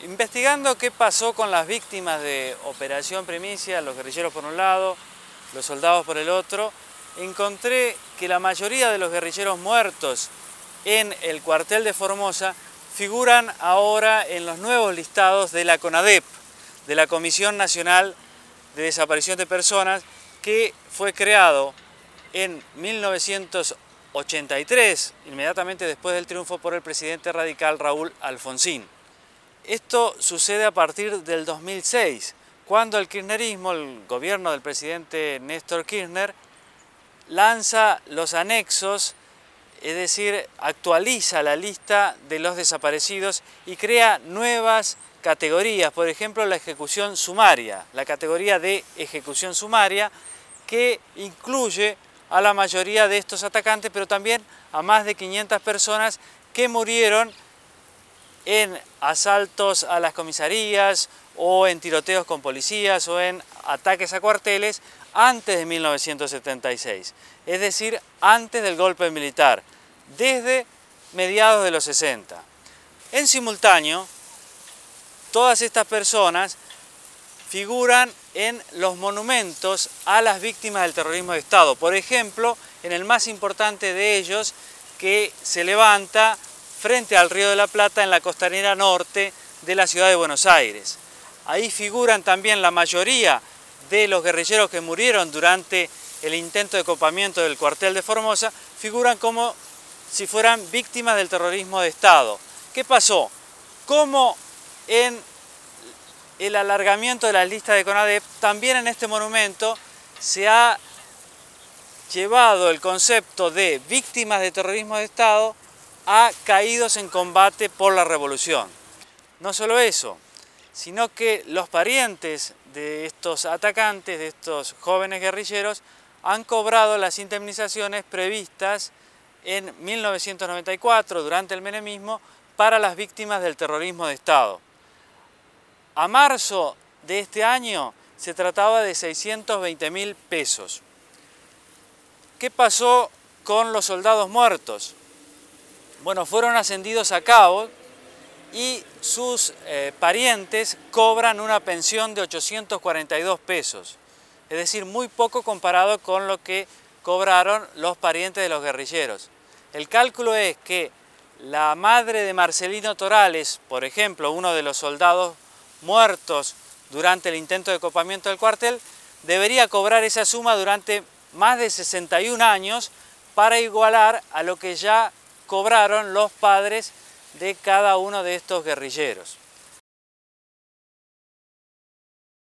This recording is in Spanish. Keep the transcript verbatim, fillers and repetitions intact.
Investigando qué pasó con las víctimas de Operación Primicia, los guerrilleros por un lado, los soldados por el otro, encontré que la mayoría de los guerrilleros muertos en el cuartel de Formosa figuran ahora en los nuevos listados de la CONADEP, de la Comisión Nacional de Desaparición de Personas, que fue creado en mil novecientos ochenta y tres, inmediatamente después del triunfo por el presidente radical Raúl Alfonsín. Esto sucede a partir del dos mil seis, cuando el kirchnerismo, el gobierno del presidente Néstor Kirchner, lanza los anexos, es decir, actualiza la lista de los desaparecidos y crea nuevas categorías, por ejemplo la ejecución sumaria, la categoría de ejecución sumaria, que incluye a la mayoría de estos atacantes, pero también a más de quinientas personas que murieron en asaltos a las comisarías o en tiroteos con policías o en ataques a cuarteles antes de mil novecientos setenta y seis, es decir, antes del golpe militar, desde mediados de los sesenta. En simultáneo, todas estas personas figuran en los monumentos a las víctimas del terrorismo de Estado. Por ejemplo, en el más importante de ellos, que se levanta frente al Río de la Plata en la costanera norte de la ciudad de Buenos Aires. Ahí figuran también la mayoría de los guerrilleros que murieron durante el intento de copamiento del cuartel de Formosa, figuran como si fueran víctimas del terrorismo de Estado. ¿Qué pasó? Como en el alargamiento de la lista de CONADEP, también en este monumento se ha llevado el concepto de víctimas de terrorismo de Estado a caídos en combate por la revolución. No solo eso, sino que los parientes de estos atacantes, de estos jóvenes guerrilleros, han cobrado las indemnizaciones previstas en mil novecientos noventa y cuatro, durante el menemismo, para las víctimas del terrorismo de Estado. A marzo de este año se trataba de seiscientos veinte mil pesos. ¿Qué pasó con los soldados muertos? Bueno, fueron ascendidos a cabo y sus eh, parientes cobran una pensión de ochocientos cuarenta y dos pesos, es decir, muy poco comparado con lo que cobraron los parientes de los guerrilleros. El cálculo es que la madre de Marcelino Torales, por ejemplo, uno de los soldados muertos durante el intento de copamiento del cuartel, debería cobrar esa suma durante más de sesenta y un años para igualar a lo que ya cobraron los padres de cada uno de estos guerrilleros.